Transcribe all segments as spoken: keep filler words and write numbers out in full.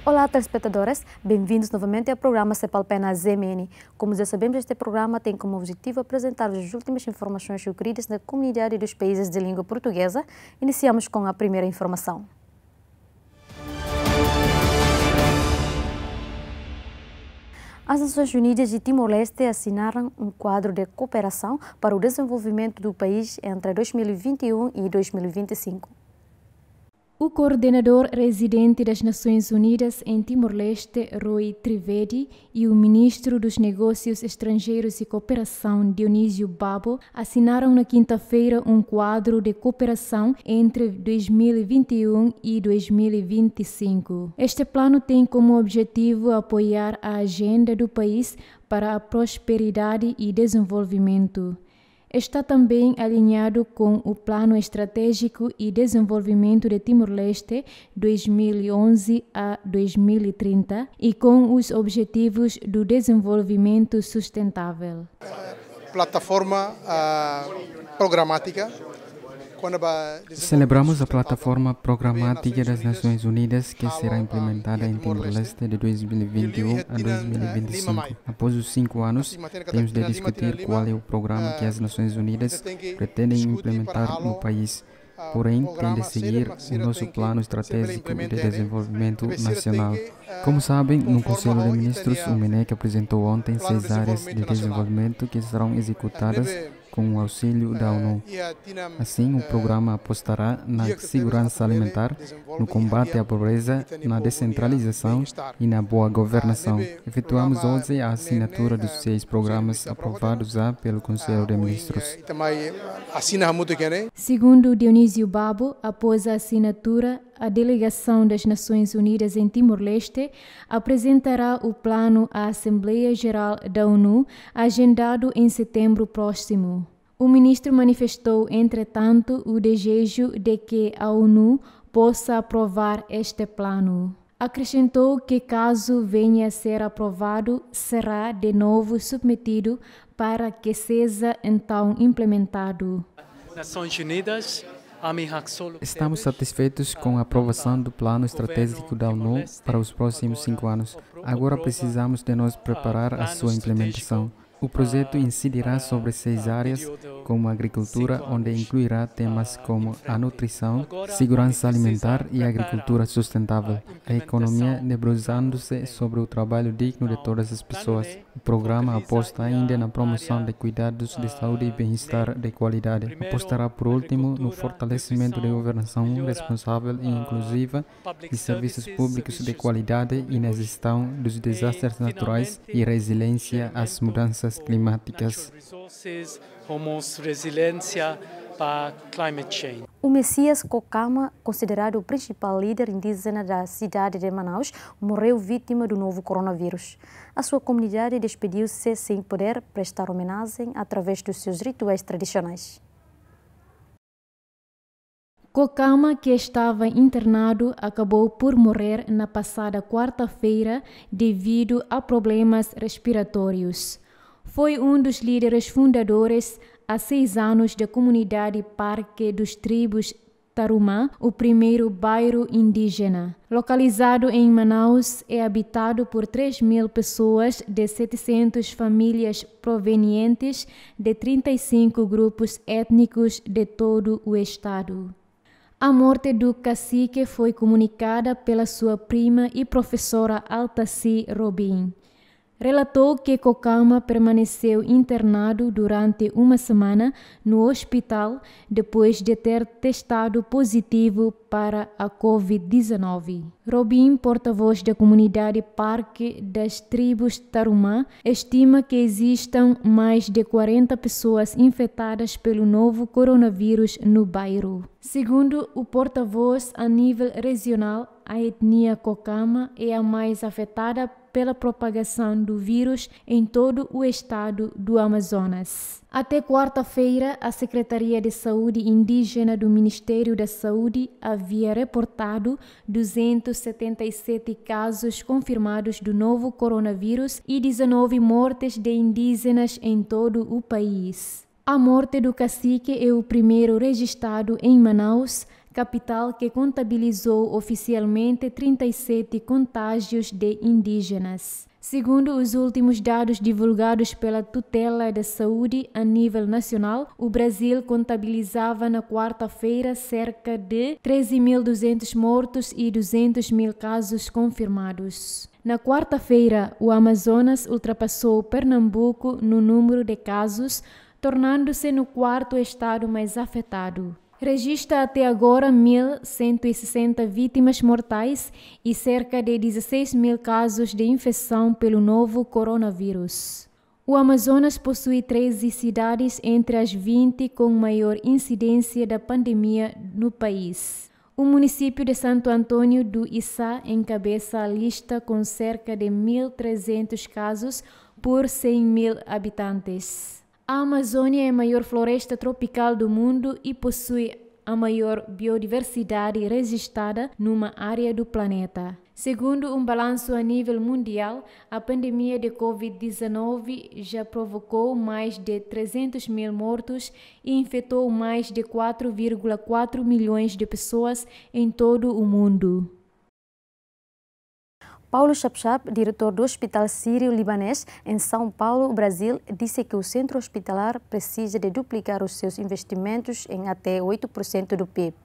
Olá, telespectadores, bem-vindos novamente ao programa Cepalpena Z M N. Como já sabemos, este programa tem como objetivo apresentar as últimas informações ocorridas na comunidade dos países de língua portuguesa. Iniciamos com a primeira informação. As Nações Unidas e Timor-Leste assinaram um quadro de cooperação para o desenvolvimento do país entre dois mil e vinte e um e dois mil e vinte e cinco. O coordenador residente das Nações Unidas em Timor-Leste, Rui Trivedi, e o ministro dos Negócios Estrangeiros e Cooperação, Dionísio Babo, assinaram na quinta-feira um quadro de cooperação entre dois mil e vinte e um e dois mil e vinte e cinco. Este plano tem como objetivo apoiar a agenda do país para a prosperidade e desenvolvimento. Está também alinhado com o Plano Estratégico e Desenvolvimento de Timor-Leste dois mil e onze a dois mil e trinta e com os Objetivos do Desenvolvimento Sustentável. Plataforma uh, programática. Celebramos a plataforma programática das Nações Unidas que será implementada em Timor-Leste de dois mil e vinte e um a dois mil e vinte e cinco. Após os cinco anos, temos de discutir qual é o programa que as Nações Unidas pretendem implementar no país. Porém, tem de seguir o nosso plano estratégico de desenvolvimento nacional. Como sabem, no Conselho de Ministros, o MENEC apresentou ontem seis áreas de desenvolvimento que serão executadas com o auxílio da ONU. Assim, o programa apostará na segurança alimentar, no combate à pobreza, na descentralização e na boa governação. Efetuamos hoje a assinatura dos seis programas aprovados já pelo Conselho de Ministros. Segundo Dionísio Babo, após a assinatura, a delegação das Nações Unidas em Timor-Leste apresentará o plano à Assembleia Geral da ONU, agendado em setembro próximo. O ministro manifestou, entretanto, o desejo de que a ONU possa aprovar este plano. Acrescentou que, caso venha a ser aprovado, será de novo submetido para que seja então implementado. Nações Unidas. Estamos satisfeitos com a aprovação do plano estratégico da ONU para os próximos cinco anos. Agora precisamos de nos preparar a sua implementação. O projeto incidirá sobre seis áreas, como a agricultura, onde incluirá temas como a nutrição, segurança alimentar e agricultura sustentável. A economia debruçando-se sobre o trabalho digno de todas as pessoas. O programa aposta ainda na promoção de cuidados de saúde e bem-estar de qualidade. Apostará, por último, no fortalecimento da governação responsável e inclusiva, de serviços públicos de qualidade e na gestão dos desastres naturais e resiliência às mudanças climáticas. O Messias Kokama, considerado o principal líder indígena da cidade de Manaus, morreu vítima do novo coronavírus. A sua comunidade despediu-se sem poder prestar homenagem através dos seus rituais tradicionais. Kokama, que estava internado, acabou por morrer na passada quarta-feira devido a problemas respiratórios. Foi um dos líderes fundadores há seis anos da comunidade Parque dos Tribos Tarumã, o primeiro bairro indígena. Localizado em Manaus, é habitado por três mil pessoas de setecentas famílias provenientes de trinta e cinco grupos étnicos de todo o estado. A morte do cacique foi comunicada pela sua prima e professora Altaci Robin. Relatou que Kokama permaneceu internado durante uma semana no hospital depois de ter testado positivo para a covid dezenove. Robin, porta-voz da comunidade Parque das Tribos Tarumã, estima que existam mais de quarenta pessoas infectadas pelo novo coronavírus no bairro. Segundo o porta-voz, a nível regional, a etnia Kokama é a mais afetada pela propagação do vírus em todo o estado do Amazonas. Até quarta-feira, a Secretaria de Saúde Indígena do Ministério da Saúde havia reportado duzentos e setenta e sete casos confirmados do novo coronavírus e dezenove mortes de indígenas em todo o país. A morte do cacique é o primeiro registrado em Manaus, capital que contabilizou oficialmente trinta e sete contágios de indígenas. Segundo os últimos dados divulgados pela Tutela da Saúde a nível nacional, o Brasil contabilizava na quarta-feira cerca de treze mil e duzentos mortos e duzentos mil casos confirmados. Na quarta-feira, o Amazonas ultrapassou Pernambuco no número de casos, tornando-se no quarto estado mais afetado. Registra até agora mil cento e sessenta vítimas mortais e cerca de dezesseis mil casos de infecção pelo novo coronavírus. O Amazonas possui treze cidades entre as vinte com maior incidência da pandemia no país. O município de Santo Antônio do Içá encabeça a lista com cerca de mil e trezentos casos por cem mil habitantes. A Amazônia é a maior floresta tropical do mundo e possui a maior biodiversidade registrada numa área do planeta. Segundo um balanço a nível mundial, a pandemia de covid dezenove já provocou mais de trezentos mil mortos e infectou mais de quatro vírgula quatro milhões de pessoas em todo o mundo. Paulo Chapchap, diretor do Hospital Sírio-Libanês em São Paulo, Brasil, disse que o centro hospitalar precisa de duplicar os seus investimentos em até oito por cento do P I B.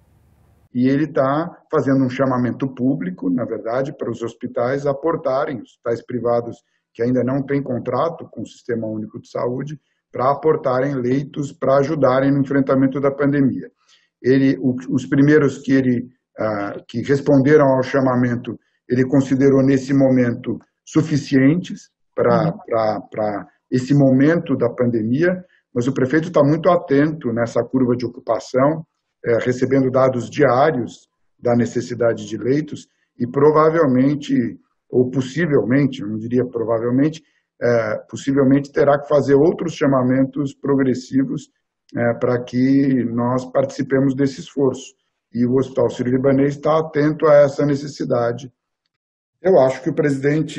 E ele está fazendo um chamamento público, na verdade, para os hospitais aportarem, os hospitais privados que ainda não têm contrato com o Sistema Único de Saúde, para aportarem leitos para ajudarem no enfrentamento da pandemia. Ele, os primeiros que, ele, ah, que responderam ao chamamento, ele considerou nesse momento suficientes para uhum. esse momento da pandemia, mas o prefeito está muito atento nessa curva de ocupação, é, recebendo dados diários da necessidade de leitos e provavelmente, ou possivelmente, eu não diria provavelmente, é, possivelmente terá que fazer outros chamamentos progressivos é, para que nós participemos desse esforço. E o Hospital Sírio-Libanês está atento a essa necessidade. Eu acho que o presidente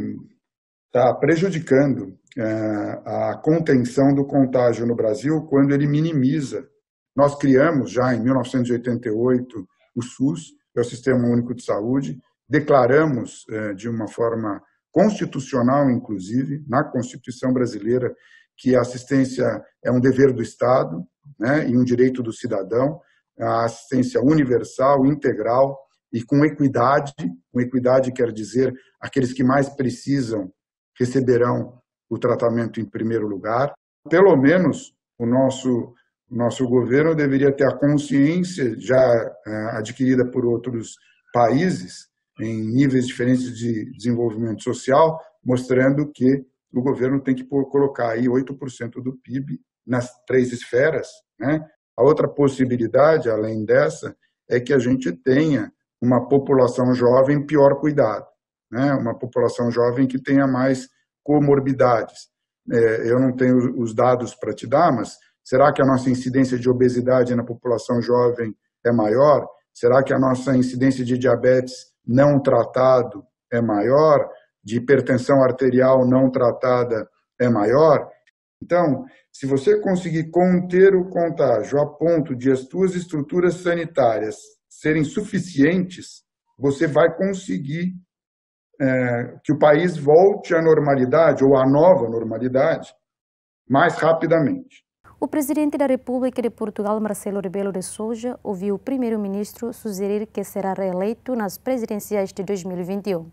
está prejudicando é, a contenção do contágio no Brasil quando ele minimiza. Nós criamos já em mil novecentos e oitenta e oito o SUS, que é o Sistema Único de Saúde, declaramos é, de uma forma constitucional, inclusive, na Constituição brasileira, que a assistência é um dever do Estado, né, e um direito do cidadão, a assistência universal, integral, e com equidade, com equidade quer dizer aqueles que mais precisam receberão o tratamento em primeiro lugar. Pelo menos o nosso, nosso governo deveria ter a consciência já é, adquirida por outros países em níveis diferentes de desenvolvimento social, mostrando que o governo tem que colocar aí oito por cento do P I B nas três esferas, né? A outra possibilidade, além dessa, é que a gente tenha uma população jovem pior cuidado, né? Uma população jovem que tenha mais comorbidades. É, eu não tenho os dados para te dar, mas será que a nossa incidência de obesidade na população jovem é maior? Será que a nossa incidência de diabetes não tratado é maior? De hipertensão arterial não tratada é maior? Então, se você conseguir conter o contágio a ponto de as suas estruturas sanitárias serem suficientes, você vai conseguir é, que o país volte à normalidade ou à nova normalidade mais rapidamente. O presidente da República de Portugal, Marcelo Rebelo de Sousa, ouviu o primeiro-ministro sugerir que será reeleito nas presidenciais de dois mil e vinte e um.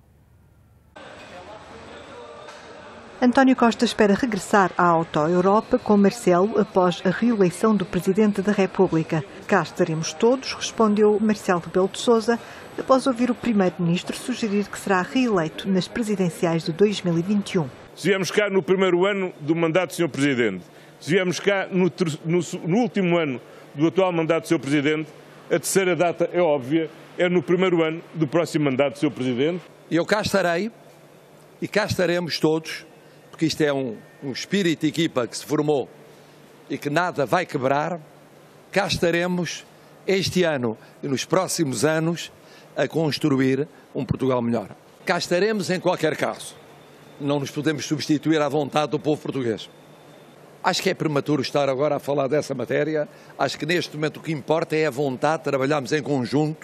António Costa espera regressar à Auto-Europa com Marcelo após a reeleição do Presidente da República. Cá estaremos todos, respondeu Marcelo Rebelo de Sousa, após ouvir o Primeiro-Ministro sugerir que será reeleito nas presidenciais de dois mil e vinte e um. Se viemos cá no primeiro ano do mandato do senhor Presidente, se viemos cá no, no, no último ano do atual mandato do senhor Presidente, a terceira data é óbvia, é no primeiro ano do próximo mandato do senhor Presidente. Eu cá estarei e cá estaremos todos, porque isto é um, um espírito de equipa que se formou e que nada vai quebrar. Cá estaremos este ano e nos próximos anos a construir um Portugal melhor. Cá estaremos em qualquer caso. Não nos podemos substituir à vontade do povo português. Acho que é prematuro estar agora a falar dessa matéria. Acho que neste momento o que importa é a vontade de trabalharmos em conjunto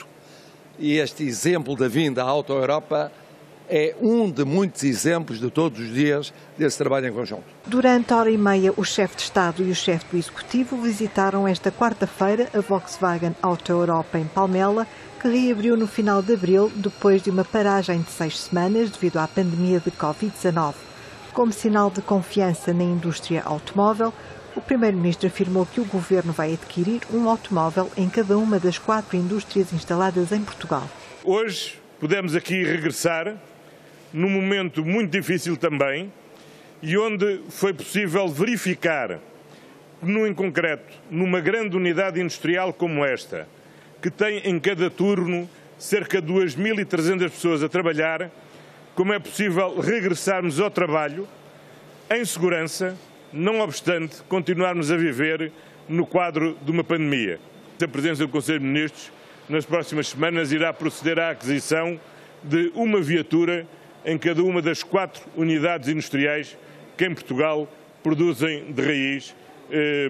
e este exemplo da vinda à Auto Europa é um de muitos exemplos de todos os dias desse trabalho em conjunto. Durante a hora e meia, o chefe de Estado e o chefe do Executivo visitaram esta quarta-feira a Volkswagen Auto Europa em Palmela, que reabriu no final de abril, depois de uma paragem de seis semanas devido à pandemia de Covid dezenove. Como sinal de confiança na indústria automóvel, o primeiro-ministro afirmou que o governo vai adquirir um automóvel em cada uma das quatro indústrias instaladas em Portugal. Hoje podemos aqui regressar num momento muito difícil também e onde foi possível verificar, no em concreto, numa grande unidade industrial como esta, que tem em cada turno cerca de duas mil e trezentas pessoas a trabalhar, como é possível regressarmos ao trabalho em segurança, não obstante continuarmos a viver no quadro de uma pandemia. A presença do Conselho de Ministros, nas próximas semanas, irá proceder à aquisição de uma viatura em cada uma das quatro unidades industriais que em Portugal produzem de raiz eh,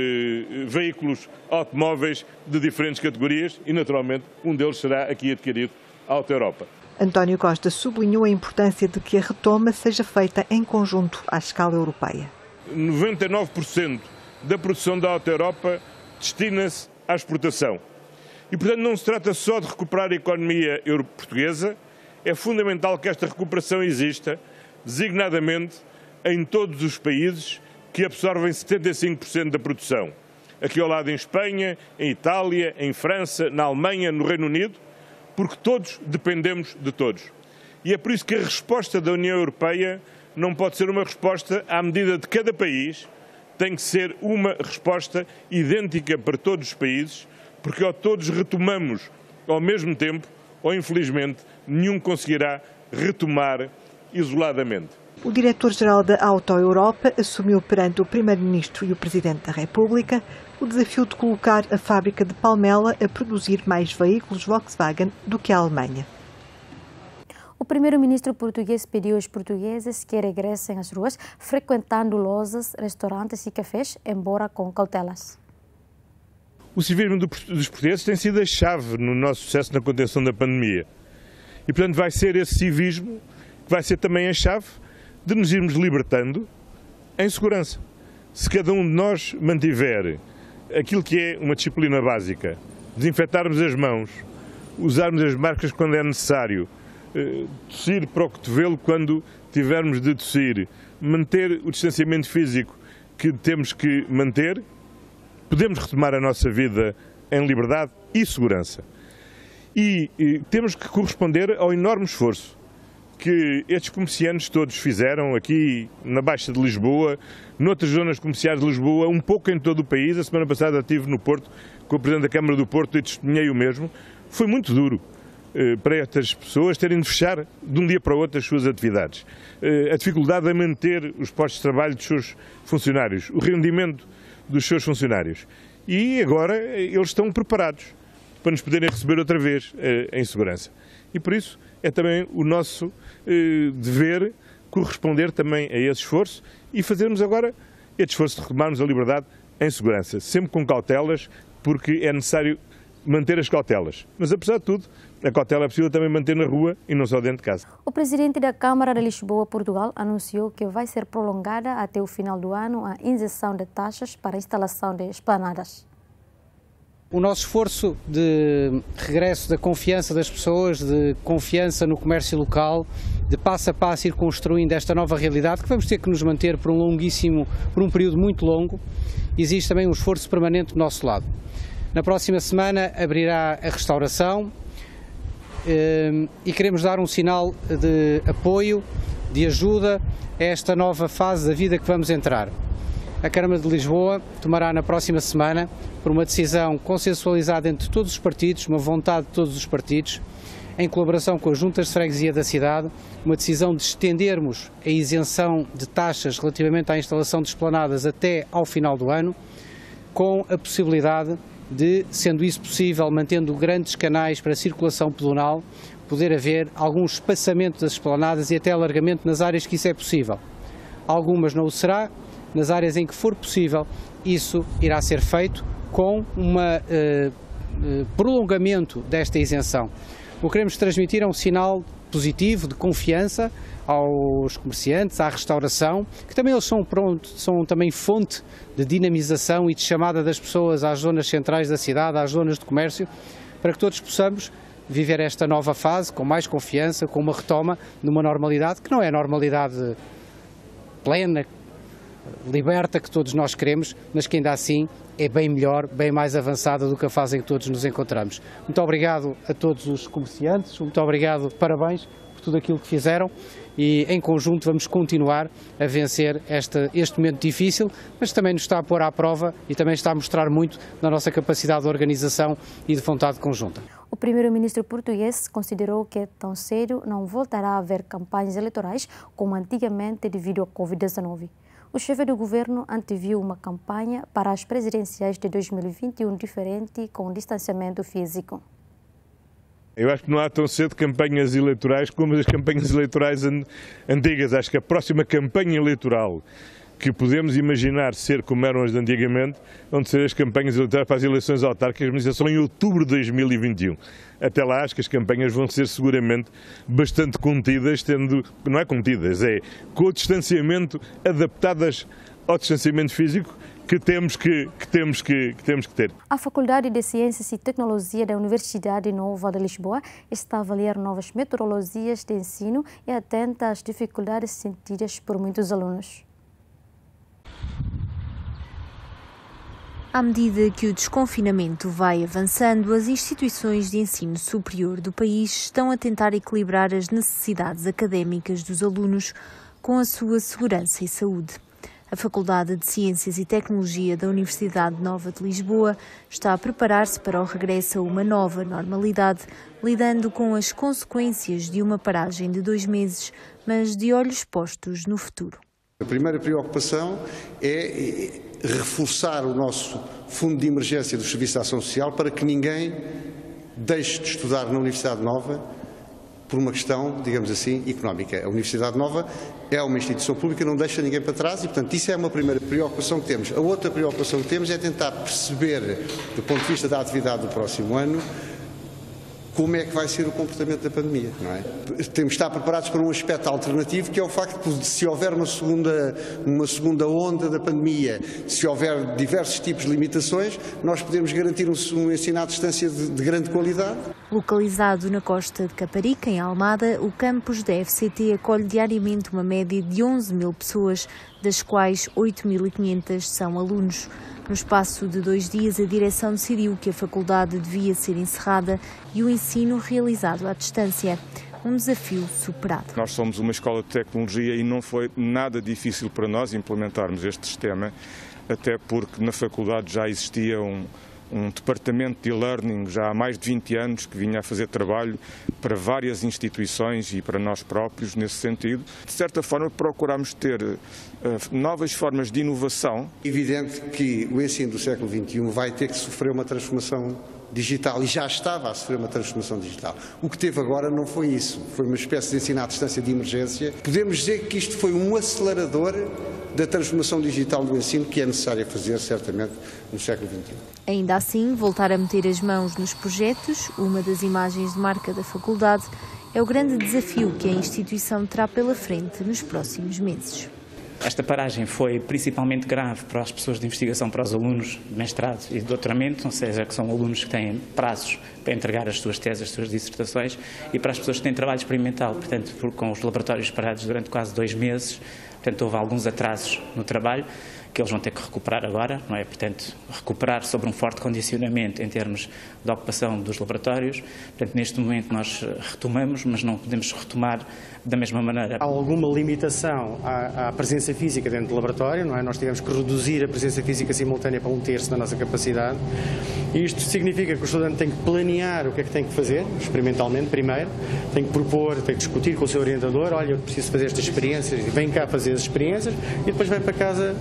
eh, veículos automóveis de diferentes categorias e, naturalmente, um deles será aqui adquirido à Auto Europa. António Costa sublinhou a importância de que a retoma seja feita em conjunto à escala europeia. noventa e nove por cento da produção da Auto Europa destina-se à exportação. E, portanto, não se trata só de recuperar a economia portuguesa, é fundamental que esta recuperação exista, designadamente em todos os países que absorvem setenta e cinco por cento da produção. Aqui ao lado em Espanha, em Itália, em França, na Alemanha, no Reino Unido, porque todos dependemos de todos. E é por isso que a resposta da União Europeia não pode ser uma resposta à medida de cada país, tem que ser uma resposta idêntica para todos os países, porque ou todos retomamos ao mesmo tempo, ou infelizmente nenhum conseguirá retomar isoladamente. O diretor-geral da Auto Europa assumiu perante o primeiro-ministro e o presidente da República o desafio de colocar a fábrica de Palmela a produzir mais veículos Volkswagen do que a Alemanha. O primeiro-ministro português pediu aos portugueses que regressem às ruas, frequentando lojas, restaurantes e cafés, embora com cautelas. O civismo dos portugueses tem sido a chave no nosso sucesso na contenção da pandemia. E, portanto, vai ser esse civismo que vai ser também a chave de nos irmos libertando em segurança. Se cada um de nós mantiver aquilo que é uma disciplina básica, desinfetarmos as mãos, usarmos as máscaras quando é necessário, tossir para o cotovelo quando tivermos de tossir, manter o distanciamento físico que temos que manter, podemos retomar a nossa vida em liberdade e segurança. E, e temos que corresponder ao enorme esforço que estes comerciantes todos fizeram aqui na Baixa de Lisboa, noutras zonas comerciais de Lisboa, um pouco em todo o país. A semana passada estive no Porto com o Presidente da Câmara do Porto e testemunhei o mesmo. Foi muito duro eh, para estas pessoas terem de fechar de um dia para o outro as suas atividades. Eh, a dificuldade em manter os postos de trabalho dos seus funcionários, o rendimento dos seus funcionários. E agora eles estão preparados para nos poderem receber outra vez eh, em segurança. E por isso é também o nosso eh, dever corresponder também a esse esforço e fazermos agora este esforço de retomarmos a liberdade em segurança, sempre com cautelas, porque é necessário manter as cautelas. Mas, apesar de tudo, a cautela é possível também manter na rua e não só dentro de casa. O presidente da Câmara de Lisboa, Portugal, anunciou que vai ser prolongada até o final do ano a isenção de taxas para a instalação de esplanadas. O nosso esforço de regresso da confiança das pessoas, de confiança no comércio local, de passo a passo ir construindo esta nova realidade, que vamos ter que nos manter por um longuíssimo, por um período muito longo, existe também um esforço permanente do nosso lado. Na próxima semana abrirá a restauração e queremos dar um sinal de apoio, de ajuda a esta nova fase da vida que vamos entrar. A Câmara de Lisboa tomará na próxima semana, por uma decisão consensualizada entre todos os partidos, uma vontade de todos os partidos, em colaboração com as juntas de freguesia da cidade, uma decisão de estendermos a isenção de taxas relativamente à instalação de esplanadas até ao final do ano, com a possibilidade de, sendo isso possível, mantendo grandes canais para circulação pedonal, poder haver algum espaçamento das esplanadas e até alargamento nas áreas que isso é possível. Algumas não o será, nas áreas em que for possível, isso irá ser feito com um uh, uh, prolongamento desta isenção. O que queremos transmitir é um sinal positivo de confiança aos comerciantes, à restauração, que também eles são, pronto, são também fonte de dinamização e de chamada das pessoas às zonas centrais da cidade, às zonas de comércio, para que todos possamos viver esta nova fase com mais confiança, com uma retoma numa normalidade que não é a normalidade plena, liberta que todos nós queremos, mas que ainda assim é bem melhor, bem mais avançada do que a fase em que todos nos encontramos. Muito obrigado a todos os comerciantes, muito obrigado, parabéns por tudo aquilo que fizeram e em conjunto vamos continuar a vencer esta, este momento difícil, mas também nos está a pôr à prova e também está a mostrar muito da nossa capacidade de organização e de vontade conjunta. O primeiro-ministro português considerou que tão cedo não voltará a haver campanhas eleitorais como antigamente devido à covid dezenove. O chefe do governo anteviu uma campanha para as presidenciais de dois mil e vinte e um diferente com distanciamento físico. Eu acho que não há tão cedo campanhas eleitorais como as campanhas eleitorais antigas. Acho que a próxima campanha eleitoral que podemos imaginar ser como eram as de antigamente, vão ser as campanhas eleitorais para as eleições autárquicas, mas só em outubro de dois mil e vinte e um. Até lá acho que as campanhas vão ser seguramente bastante contidas, tendo, não é contidas, é com o distanciamento, adaptadas ao distanciamento físico que temos que, que, temos que, que temos que ter. A Faculdade de Ciências e Tecnologia da Universidade Nova de Lisboa está a avaliar novas metodologias de ensino e atenta às dificuldades sentidas por muitos alunos. À medida que o desconfinamento vai avançando, as instituições de ensino superior do país estão a tentar equilibrar as necessidades académicas dos alunos com a sua segurança e saúde. A Faculdade de Ciências e Tecnologia da Universidade Nova de Lisboa está a preparar-se para o regresso a uma nova normalidade, lidando com as consequências de uma paragem de dois meses, mas de olhos postos no futuro. A primeira preocupação é reforçar o nosso fundo de emergência do Serviço de Ação Social para que ninguém deixe de estudar na Universidade Nova por uma questão, digamos assim, económica. A Universidade Nova é uma instituição pública, não deixa ninguém para trás e, portanto, isso é uma primeira preocupação que temos. A outra preocupação que temos é tentar perceber, do ponto de vista da atividade do próximo ano, como é que vai ser o comportamento da pandemia, não é? Temos de estar preparados para um aspecto alternativo, que é o facto de, se houver uma segunda, uma segunda onda da pandemia, se houver diversos tipos de limitações, nós podemos garantir um, um ensino à distância de, de grande qualidade. Localizado na costa de Caparica, em Almada, o campus da F C T acolhe diariamente uma média de onze mil pessoas, das quais oito mil e quinhentas são alunos. No espaço de dois dias, a direção decidiu que a faculdade devia ser encerrada e o ensino realizado à distância. Um desafio superado. Nós somos uma escola de tecnologia e não foi nada difícil para nós implementarmos este sistema, até porque na faculdade já existia um, um departamento de e-learning já há mais de vinte anos que vinha a fazer trabalho para várias instituições e para nós próprios nesse sentido. De certa forma procuramos ter uh, novas formas de inovação. É evidente que o ensino do século vinte e um vai ter que sofrer uma transformação digital e já estava a sofrer uma transformação digital. O que teve agora não foi isso, foi uma espécie de ensino à distância de emergência. Podemos dizer que isto foi um acelerador da transformação digital do ensino que é necessário fazer, certamente, no século vinte e um. Ainda assim, voltar a meter as mãos nos projetos, uma das imagens de marca da faculdade, é o grande desafio que a instituição terá pela frente nos próximos meses. Esta paragem foi principalmente grave para as pessoas de investigação, para os alunos de mestrado e de doutoramento, ou seja, que são alunos que têm prazos para entregar as suas teses, as suas dissertações, e para as pessoas que têm trabalho experimental, portanto, com os laboratórios parados durante quase dois meses, portanto, houve alguns atrasos no trabalho, que eles vão ter que recuperar agora, não é? Portanto, recuperar sobre um forte condicionamento em termos de ocupação dos laboratórios. Portanto, neste momento nós retomamos, mas não podemos retomar da mesma maneira. Há alguma limitação à, à presença física dentro do laboratório, não é? Nós tivemos que reduzir a presença física simultânea para um terço da nossa capacidade. E isto significa que o estudante tem que planear o que é que tem que fazer, experimentalmente primeiro, tem que propor, tem que discutir com o seu orientador, olha, eu preciso fazer estas experiências, vem cá fazer as experiências, e depois vai para casa uh,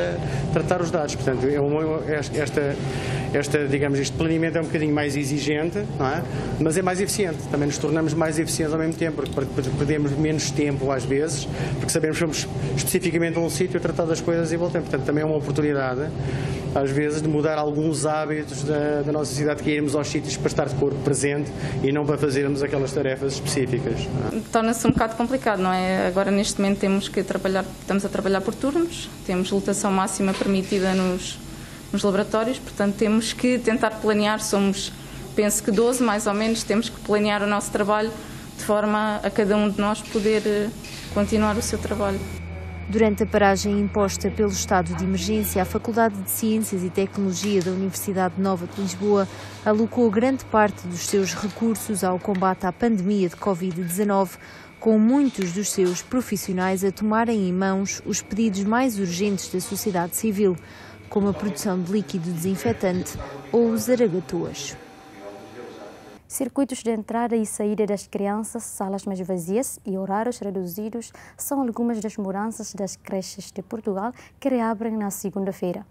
tratar os dados. Portanto, é uma, esta, esta, digamos, este planeamento é um bocadinho mais exigente, não é? Mas é mais eficiente. Também nos tornamos mais eficientes ao mesmo tempo, porque perdemos menos tempo às vezes, porque sabemos que vamos especificamente a um sítio a tratar das coisas e voltamos. Portanto, também é uma oportunidade, às vezes, de mudar alguns hábitos da, da nossa cidade, que é irmos aos sítios para estar de corpo presente e não para fazermos aquelas tarefas específicas. Torna-se um bocado complicado, não é? Agora, neste momento, temos que trabalhar, estamos a trabalhar por turnos, temos lotação máxima permitida nos, nos laboratórios, portanto, temos que tentar planear, somos, penso que doze, mais ou menos, temos que planear o nosso trabalho de forma a cada um de nós poder continuar o seu trabalho. Durante a paragem imposta pelo estado de emergência, a Faculdade de Ciências e Tecnologia da Universidade Nova de Lisboa alocou grande parte dos seus recursos ao combate à pandemia de covid dezanove, com muitos dos seus profissionais a tomarem em mãos os pedidos mais urgentes da sociedade civil, como a produção de líquido desinfetante ou os zaragatoas. Circuitos de entrada e saída das crianças, salas mais vazias e horários reduzidos são algumas das mudanças das creches de Portugal que reabrem na segunda-feira.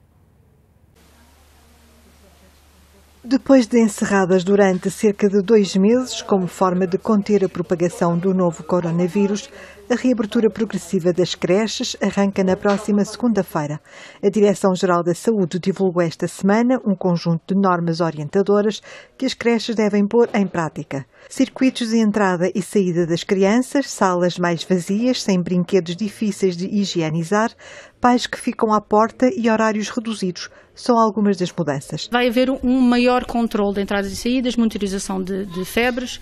Depois de encerradas durante cerca de dois meses, como forma de conter a propagação do novo coronavírus, a reabertura progressiva das creches arranca na próxima segunda-feira. A Direção-Geral da Saúde divulgou esta semana um conjunto de normas orientadoras que as creches devem pôr em prática. Circuitos de entrada e saída das crianças, salas mais vazias, sem brinquedos difíceis de higienizar, pais que ficam à porta e horários reduzidos são algumas das mudanças. Vai haver um maior controle de entradas e saídas, monitorização de, de febres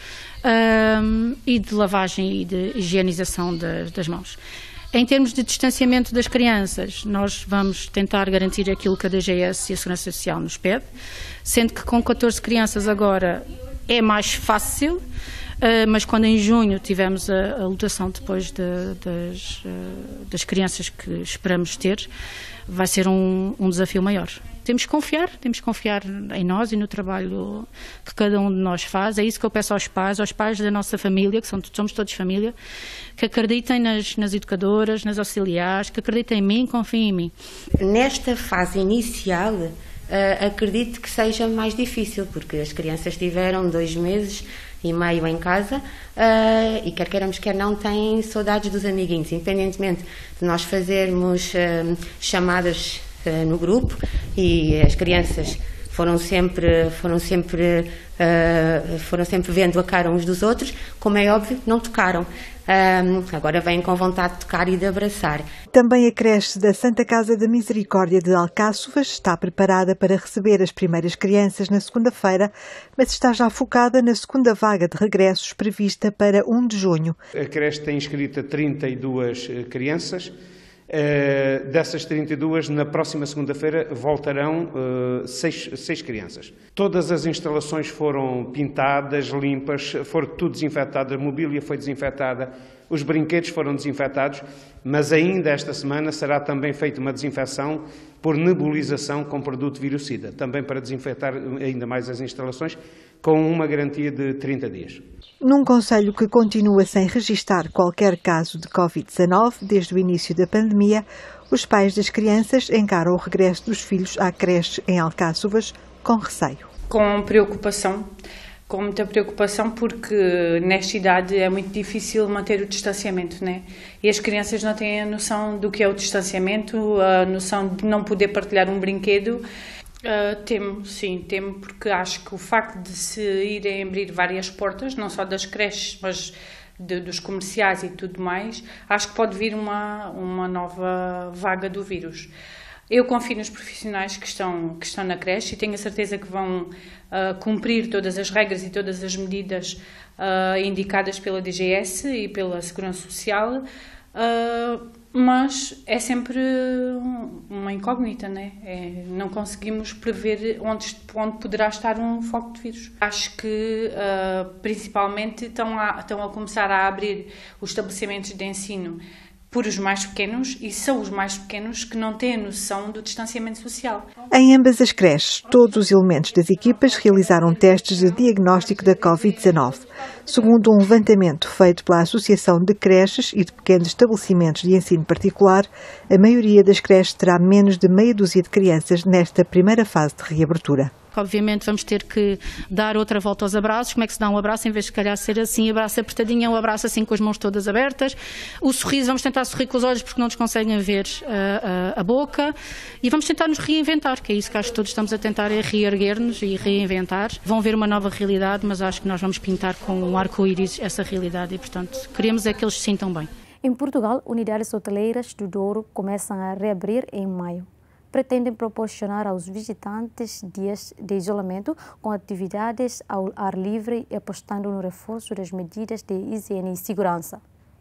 um, e de lavagem e de higienização das, das mãos. Em termos de distanciamento das crianças, nós vamos tentar garantir aquilo que a D G S e a Segurança Social nos pede, sendo que com catorze crianças agora é mais fácil, uh, mas quando em junho tivemos a, a lotação depois de, das, uh, das crianças que esperamos ter, vai ser um, um desafio maior. Temos que confiar, temos que confiar em nós e no trabalho que cada um de nós faz. É isso que eu peço aos pais, aos pais da nossa família, que são, somos todos família, que acreditem nas, nas educadoras, nas auxiliares, que acreditem em mim, confiem em mim. Nesta fase inicial, uh, acredito que seja mais difícil, porque as crianças tiveram dois meses e meio em casa uh, e quer queiramos quer não têm saudades dos amiguinhos, independentemente de nós fazermos uh, chamadas uh, no grupo, e as crianças foram sempre foram sempre uh, foram sempre vendo a cara uns dos outros, como é óbvio, não tocaram. Um, agora vêm com vontade de tocar e de abraçar. Também a creche da Santa Casa da Misericórdia de Alcáçovas está preparada para receber as primeiras crianças na segunda-feira, mas está já focada na segunda vaga de regressos prevista para um de junho. A creche tem inscrita trinta e duas crianças. Uh, dessas trinta e duas, na próxima segunda-feira voltarão uh, seis, seis crianças. Todas as instalações foram pintadas, limpas, foram tudo desinfetado, a mobília foi desinfetada, os brinquedos foram desinfetados, mas ainda esta semana será também feita uma desinfecção por nebulização com produto virucida, também para desinfetar ainda mais as instalações, com uma garantia de trinta dias. Num concelho que continua sem registar qualquer caso de covid dezanove desde o início da pandemia, os pais das crianças encaram o regresso dos filhos à creche em Alcáçovas com receio. Com preocupação, com muita preocupação, porque nesta idade é muito difícil manter o distanciamento, né? E as crianças não têm a noção do que é o distanciamento, a noção de não poder partilhar um brinquedo. Uh, temo, sim, temo, porque acho que o facto de se irem abrir várias portas, não só das creches, mas de, dos comerciais e tudo mais, acho que pode vir uma, uma nova vaga do vírus. Eu confio nos profissionais que estão, que estão na creche e tenho a certeza que vão uh, cumprir todas as regras e todas as medidas uh, indicadas pela D G S e pela Segurança Social, uh, mas é sempre uma incógnita, né? É, não conseguimos prever onde, onde poderá estar um foco de vírus. Acho que, uh, principalmente, estão a, estão a começar a abrir os estabelecimentos de ensino por os mais pequenos, e são os mais pequenos que não têm a noção do distanciamento social. Em ambas as creches, todos os elementos das equipas realizaram testes de diagnóstico da covid dezanove. Segundo um levantamento feito pela Associação de Creches e de Pequenos Estabelecimentos de Ensino Particular, a maioria das creches terá menos de meia dúzia de crianças nesta primeira fase de reabertura. Obviamente vamos ter que dar outra volta aos abraços. Como é que se dá um abraço? Em vez de, se calhar, ser assim, abraço apertadinho, é um abraço assim com as mãos todas abertas. O sorriso, vamos tentar sorrir com os olhos porque não nos conseguem ver a, a, a boca. E vamos tentar nos reinventar, que é isso que acho que todos estamos a tentar, é reerguer-nos e reinventar. Vão ver uma nova realidade, mas acho que nós vamos pintar com um arco-íris essa realidade e, portanto, queremos é que eles se sintam bem. Em Portugal, unidades hoteleiras do Douro começam a reabrir em maio. Pretendem proporcionar aos visitantes dias de isolamento com atividades ao ar livre e apostando no reforço das medidas de higiene e segurança.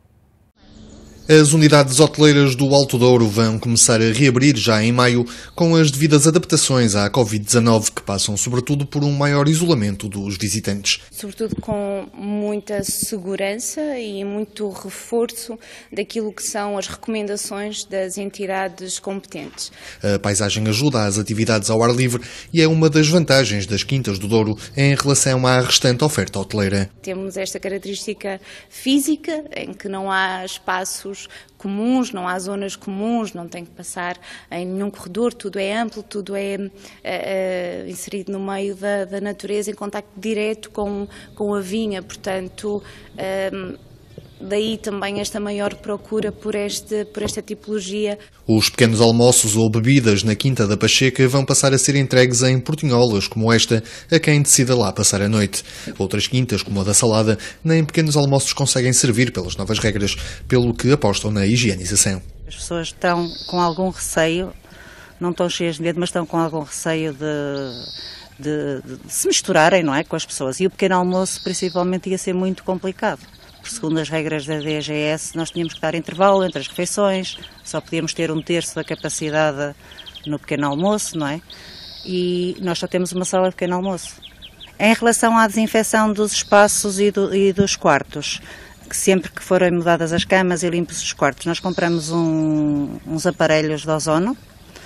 As unidades hoteleiras do Alto Douro vão começar a reabrir já em maio, com as devidas adaptações à covid dezanove, que passam sobretudo por um maior isolamento dos visitantes. Sobretudo com muita segurança e muito reforço daquilo que são as recomendações das entidades competentes. A paisagem ajuda às atividades ao ar livre e é uma das vantagens das Quintas do Douro em relação à restante oferta hoteleira. Temos esta característica física, em que não há espaços comuns, não há zonas comuns, não tem que passar em nenhum corredor, tudo é amplo, tudo é uh, uh, inserido no meio da, da natureza, em contacto direto com, com a vinha, portanto, uh, daí também esta maior procura por, este, por esta tipologia. Os pequenos almoços ou bebidas na Quinta da Pacheca vão passar a ser entregues em portinholas como esta, a quem decida lá passar a noite. Outras quintas, como a da Salada, nem pequenos almoços conseguem servir pelas novas regras, pelo que apostam na higienização. As pessoas estão com algum receio, não estão cheias de medo, mas estão com algum receio de, de, de se misturarem, não é, com as pessoas. E o pequeno almoço, principalmente, ia ser muito complicado. Segundo as regras da D G S, nós tínhamos que dar intervalo entre as refeições, só podíamos ter um terço da capacidade no pequeno almoço, não é? E nós só temos uma sala de pequeno almoço. Em relação à desinfecção dos espaços e, do, e dos quartos, que sempre que forem mudadas as camas e limpos os quartos, nós compramos um, uns aparelhos de ozono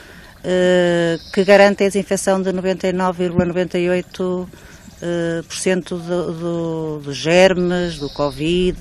eh, que garantem a desinfecção de noventa e nove vírgula noventa e oito por cento Uh, por cento do, do, dos germes, do Covid.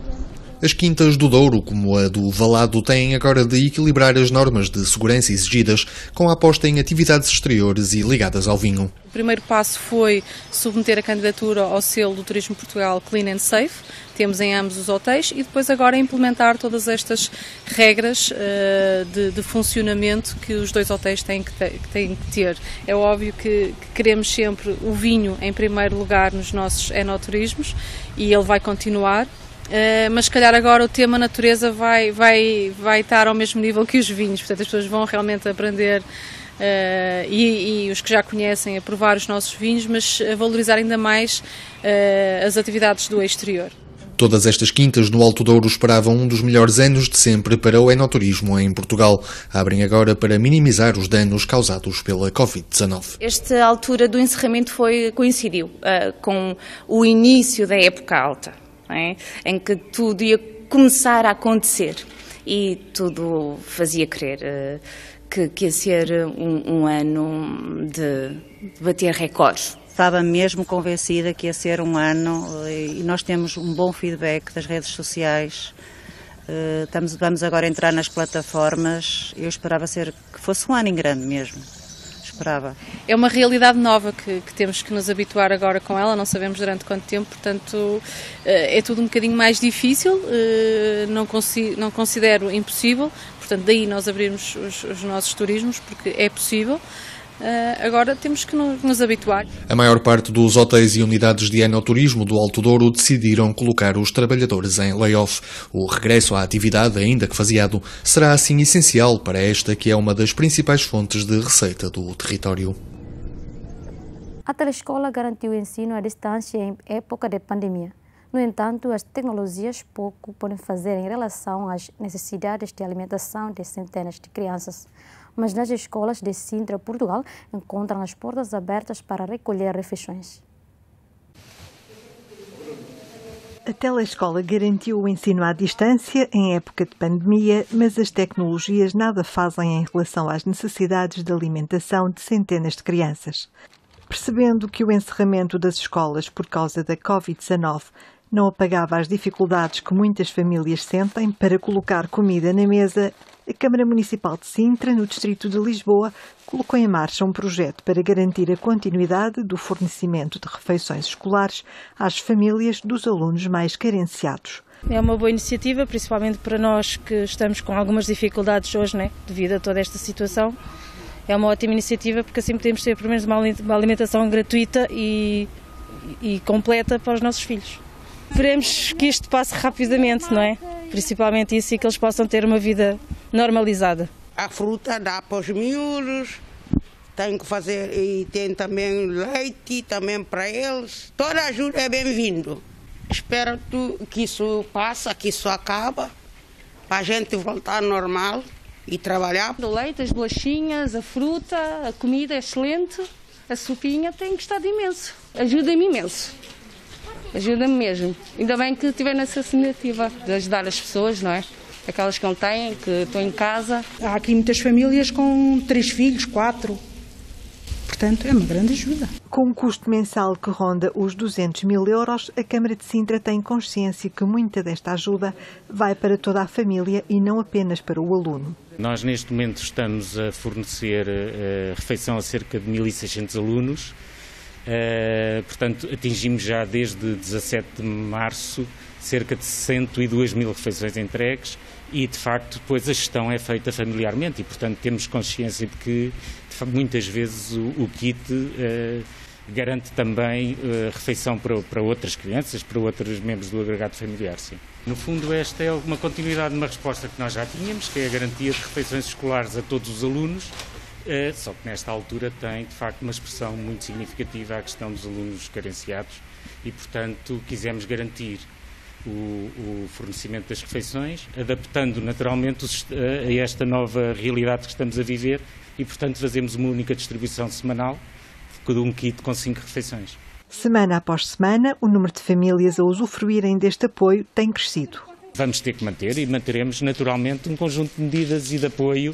As Quintas do Douro, como a do Valado, têm agora de equilibrar as normas de segurança exigidas com a aposta em atividades exteriores e ligadas ao vinho. O primeiro passo foi submeter a candidatura ao selo do Turismo Portugal Clean and Safe, temos em ambos os hotéis, e depois agora implementar todas estas regras uh, de, de funcionamento que os dois hotéis têm que, te, que, têm que ter. É óbvio que, que queremos sempre o vinho em primeiro lugar nos nossos enoturismos e ele vai continuar. Uh, mas se calhar agora o tema natureza vai, vai, vai estar ao mesmo nível que os vinhos, portanto as pessoas vão realmente aprender uh, e, e os que já conhecem a provar os nossos vinhos, mas a valorizar ainda mais uh, as atividades do exterior. Todas estas quintas no Alto Douro esperavam um dos melhores anos de sempre para o enoturismo em Portugal. Abrem agora para minimizar os danos causados pela covid dezanove. Esta altura do encerramento foi, coincidiu uh, com o início da época alta. É? Em que tudo ia começar a acontecer e tudo fazia crer uh, que, que ia ser um, um ano de, de bater recordes. Estava mesmo convencida que ia ser um ano e nós temos um bom feedback das redes sociais. Uh, estamos, vamos agora entrar nas plataformas. Eu esperava ser, que fosse um ano em grande mesmo. Esperava. É uma realidade nova que, que temos que nos habituar agora com ela, não sabemos durante quanto tempo, portanto é tudo um bocadinho mais difícil, não, consi não considero impossível, portanto daí nós abrirmos os, os nossos turismos, porque é possível. Uh, agora temos que nos, nos habituar. A maior parte dos hotéis e unidades de enoturismo do Alto Douro decidiram colocar os trabalhadores em layoff. O regresso à atividade, ainda que faseado, será assim essencial para esta que é uma das principais fontes de receita do território. A telescola garantiu o ensino à distância em época de pandemia. No entanto, as tecnologias pouco podem fazer em relação às necessidades de alimentação de centenas de crianças. Mas nas escolas de Sintra, Portugal, encontram as portas abertas para recolher refeições. A telescola garantiu o ensino à distância em época de pandemia, mas as tecnologias nada fazem em relação às necessidades de alimentação de centenas de crianças. Percebendo que o encerramento das escolas por causa da covid dezanove não apagava as dificuldades que muitas famílias sentem para colocar comida na mesa, a Câmara Municipal de Sintra, no distrito de Lisboa, colocou em marcha um projeto para garantir a continuidade do fornecimento de refeições escolares às famílias dos alunos mais carenciados. É uma boa iniciativa, principalmente para nós que estamos com algumas dificuldades hoje, né, devido a toda esta situação. É uma ótima iniciativa porque assim podemos ter pelo menos uma alimentação gratuita e, e completa para os nossos filhos. Esperemos que isto passe rapidamente, não é? Principalmente isso, e que eles possam ter uma vida normalizada. A fruta dá para os miúdos, tem que fazer, e tem também leite também para eles. Toda ajuda é bem-vindo. Espero que isso passe, que isso acaba, para a gente voltar ao normal e trabalhar. O leite, as bolachinhas, a fruta, a comida é excelente, a sopinha tem gostado imenso, ajuda-me imenso. Ajuda-me mesmo. Ainda bem que tiveram essa iniciativa de ajudar as pessoas, não é? Aquelas que não têm, que estão em casa. Há aqui muitas famílias com três filhos, quatro. Portanto, é uma grande ajuda. Com um custo mensal que ronda os duzentos mil euros, a Câmara de Sintra tem consciência que muita desta ajuda vai para toda a família e não apenas para o aluno. Nós, neste momento, estamos a fornecer uh, refeição a cerca de mil e seiscentos alunos. Uh, portanto, atingimos já desde dezassete de março cerca de cento e duas mil refeições entregues e, de facto, depois a gestão é feita familiarmente e, portanto, temos consciência de que de, muitas vezes o, o kit uh, garante também uh, refeição para, para outras crianças, para outros membros do agregado familiar, sim. No fundo, esta é uma continuidade de uma resposta que nós já tínhamos, que é a garantia de refeições escolares a todos os alunos. Uh, só que nesta altura tem, de facto, uma expressão muito significativa à questão dos alunos carenciados e, portanto, quisemos garantir o, o fornecimento das refeições, adaptando naturalmente os, uh, a esta nova realidade que estamos a viver e, portanto, fazemos uma única distribuição semanal de um kit com cinco refeições. Semana após semana, o número de famílias a usufruírem deste apoio tem crescido. Vamos ter que manter e manteremos naturalmente um conjunto de medidas e de apoio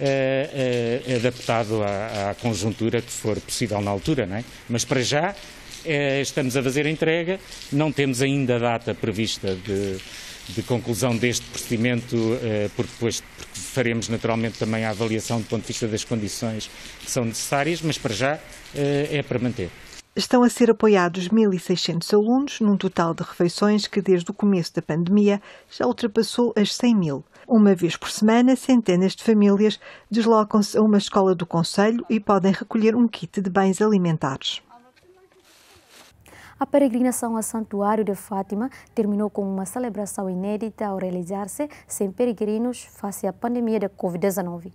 eh, eh, adaptado à, à conjuntura que for possível na altura, não é? Mas para já eh, estamos a fazer a entrega, não temos ainda a data prevista de, de conclusão deste procedimento, eh, porque depois porque faremos naturalmente também a avaliação do ponto de vista das condições que são necessárias, mas para já eh, é para manter. Estão a ser apoiados mil e seiscentos alunos, num total de refeições que, desde o começo da pandemia, já ultrapassou as cem mil. Uma vez por semana, centenas de famílias deslocam-se a uma escola do concelho e podem recolher um kit de bens alimentares. A peregrinação ao Santuário de Fátima terminou com uma celebração inédita ao realizar-se sem peregrinos face à pandemia da covid dezanove.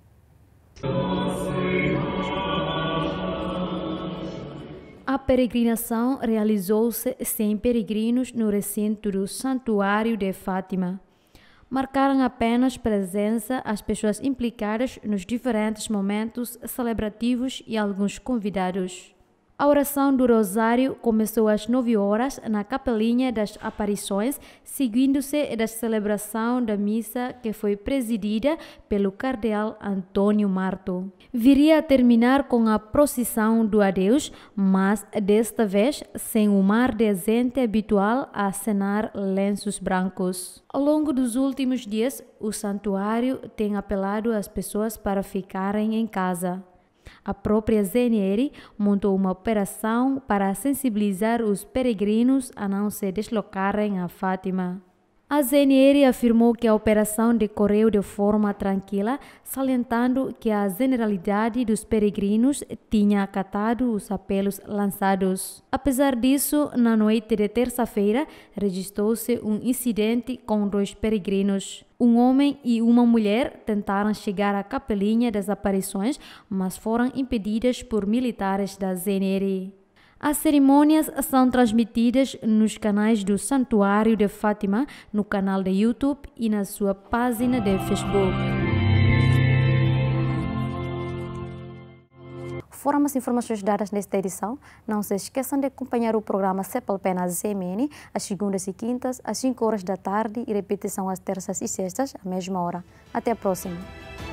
A peregrinação realizou-se sem peregrinos no recinto do Santuário de Fátima. Marcaram apenas presença as pessoas implicadas nos diferentes momentos celebrativos e alguns convidados. A oração do Rosário começou às nove horas na Capelinha das Aparições, seguindo-se da celebração da missa que foi presidida pelo cardeal Antônio Marto. Viria a terminar com a procissão do adeus, mas desta vez sem o mar de gente habitual a acenar lenços brancos. Ao longo dos últimos dias, o santuário tem apelado às pessoas para ficarem em casa. A própria Z N R montou uma operação para sensibilizar os peregrinos a não se deslocarem a Fátima. A Z N R afirmou que a operação decorreu de forma tranquila, salientando que a generalidade dos peregrinos tinha acatado os apelos lançados. Apesar disso, na noite de terça-feira, registrou-se um incidente com dois peregrinos. Um homem e uma mulher tentaram chegar à Capelinha das Aparições, mas foram impedidas por militares da Z N R. As cerimônias são transmitidas nos canais do Santuário de Fátima, no canal de YouTube e na sua página de Facebook. foram as informações dadas nesta edição. Não se esqueçam de acompanhar o programa Cepalpé na Z M N, às segundas e quintas, às cinco horas da tarde e repetição às terças e sextas, à mesma hora. Até a próxima.